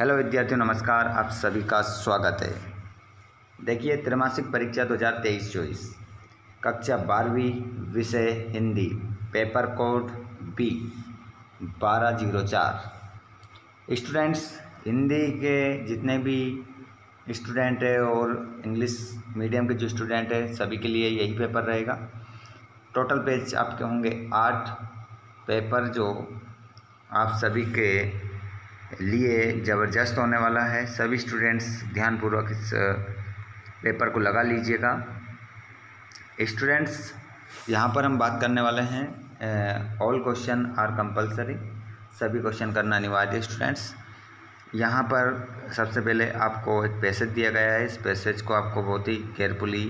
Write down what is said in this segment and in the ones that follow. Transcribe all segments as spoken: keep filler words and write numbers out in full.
Hello विद्यार्थियों, नमस्कार। आप सभी का स्वागत है। देखिए, त्रैमासिक परीक्षा दो हज़ार तेईस चौबीस कक्षा बारहवीं, विषय हिंदी, पेपर कोड बी बारह जीरो चार। स्टूडेंट्स, हिंदी के जितने भी स्टूडेंट है और इंग्लिश मीडियम के जो स्टूडेंट है सभी के लिए यही पेपर रहेगा। टोटल पेज आपके होंगे आठ। पेपर जो आप सभी के लिए ज़बरदस्त होने वाला है। सभी स्टूडेंट्स ध्यानपूर्वक इस पेपर को लगा लीजिएगा। स्टूडेंट्स, यहाँ पर हम बात करने वाले हैं ऑल क्वेश्चन आर कंपलसरी, सभी क्वेश्चन करना अनिवार्य है। स्टूडेंट्स, यहाँ पर सबसे पहले आपको एक पैसेज दिया गया है। इस पैसेज को आपको बहुत ही केयरफुली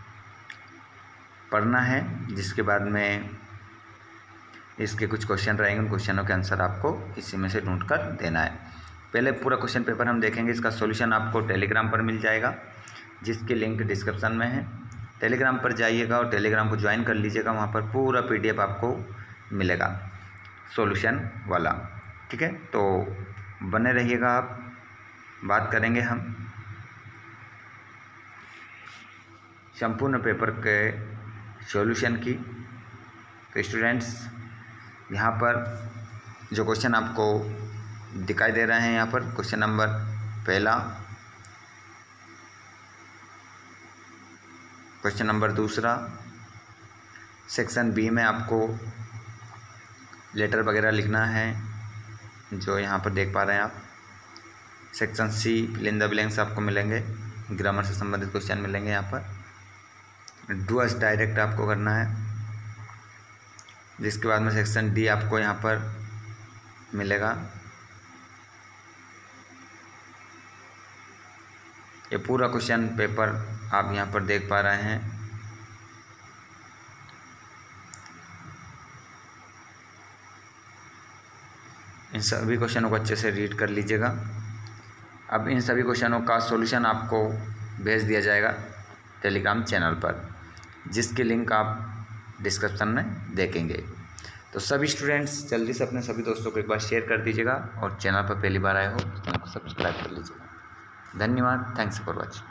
पढ़ना है, जिसके बाद में इसके कुछ क्वेश्चन रहेंगे। उन क्वेश्चनों के आंसर आपको इसी में से ढूंढ कर देना है। पहले पूरा क्वेश्चन पेपर हम देखेंगे। इसका सॉल्यूशन आपको टेलीग्राम पर मिल जाएगा, जिसकी लिंक डिस्क्रिप्शन में है। टेलीग्राम पर जाइएगा और टेलीग्राम को ज्वाइन कर लीजिएगा। वहाँ पर पूरा पीडीएफ आपको मिलेगा सॉल्यूशन वाला। ठीक है, तो बने रहिएगा आप। बात करेंगे हम संपूर्ण पेपर के सॉल्यूशन की। तो स्टूडेंट्स, यहाँ पर जो क्वेश्चन आपको दिखाई दे रहे हैं, यहाँ पर क्वेश्चन नंबर पहला, क्वेश्चन नंबर दूसरा, सेक्शन बी में आपको लेटर वगैरह लिखना है, जो यहाँ पर देख पा रहे हैं आप। Section C fill in the blanks आपको मिलेंगे, ग्रामर से संबंधित क्वेश्चन मिलेंगे यहाँ पर। डू अस डायरेक्ट आपको करना है, जिसके बाद में सेक्शन डी आपको यहाँ पर मिलेगा। ये पूरा क्वेश्चन पेपर आप यहाँ पर देख पा रहे हैं। इन सभी क्वेश्चनों को अच्छे से रीड कर लीजिएगा। अब इन सभी क्वेश्चनों का सॉल्यूशन आपको भेज दिया जाएगा टेलीग्राम चैनल पर, जिसकी लिंक आप डिस्क्रिप्शन में देखेंगे। तो सभी स्टूडेंट्स जल्दी से अपने सभी दोस्तों को एक बार शेयर कर दीजिएगा, और चैनल पर पहली बार आए हो तो चैनल को सब्सक्राइब कर लीजिएगा। धन्यवाद। Thanks for watching.